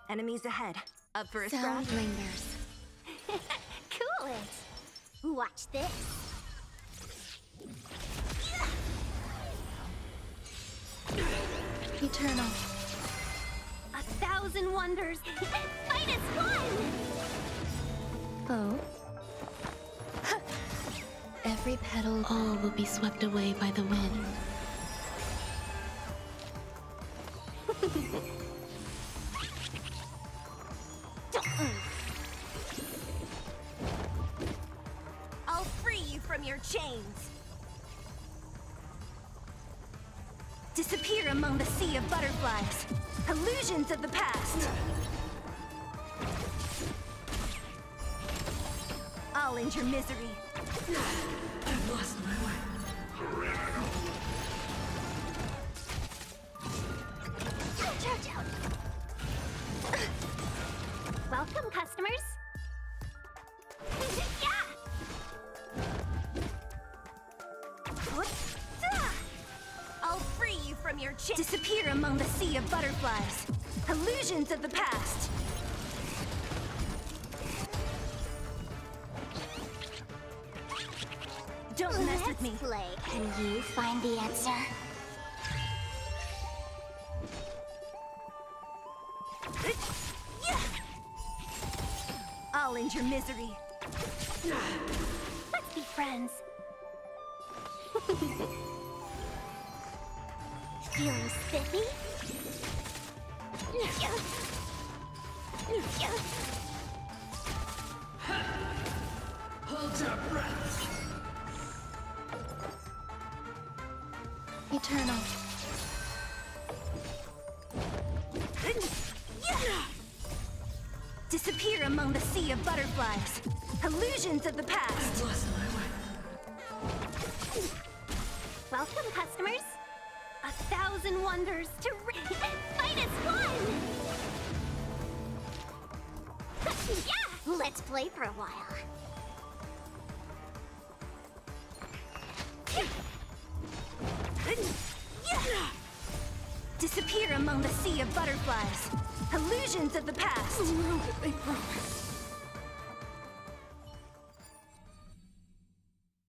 Enemies ahead. Up for a Sound scrap? lingers. Cool it. Watch this. Eternal. 1,000 wonders. Minus one. Oh. Every petal. All will be swept away by the wind. I'll free you from your chains. Disappear among the sea of butterflies. Illusions of the past. I'll end your misery. I've lost my way. Welcome, customers. Yeah! I'll free you from your chains. Disappear among the sea of butterflies. Illusions of the past. Don't mess with me. Play. Can you find the answer? I'll end your misery. Let's be friends. Feeling spiffy? Hold your breath. Eternal. Disappear among the sea of butterflies. Illusions of the past. I've lost my way. Welcome, customers. 1,000 wonders to minus one. Yeah, let's play for a while. Disappear among the sea of butterflies. Illusions of the past. The world that they promised.